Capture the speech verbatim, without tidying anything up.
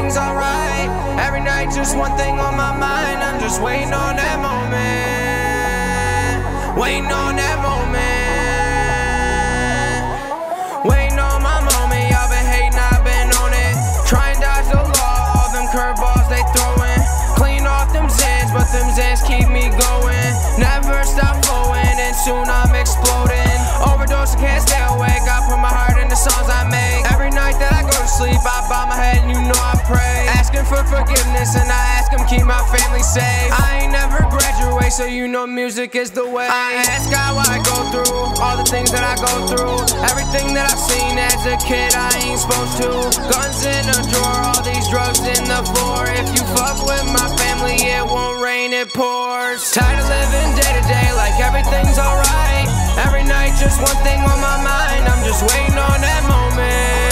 everything's alright. Every night just one thing on my mind. I'm just waiting on that moment. Waiting on that moment. Waiting on my moment. Y'all been hating, I've been on it. Try and dodge the law, all them curveballs they throwing. Clean off them Zans, but them Zans keep me going. Never stop flowing, and soon I'm exploding. Overdose, I can't stay awake. I put my heart in the songs I make. Every night that I go to sleep, I bow my head and you know I pray. Asking for forgiveness and I ask him keep my family safe. I ain't never graduate, so you know music is the way. I ask God why I go through all the things that I go through. Everything that I've seen as a kid I ain't supposed to. Guns in a drawer, all these drugs in the floor. If you fuck with my family, it won't rain, it pours. Tired of living day to day like everything's alright. Every night just one thing on my mind. I'm just waiting on that moment.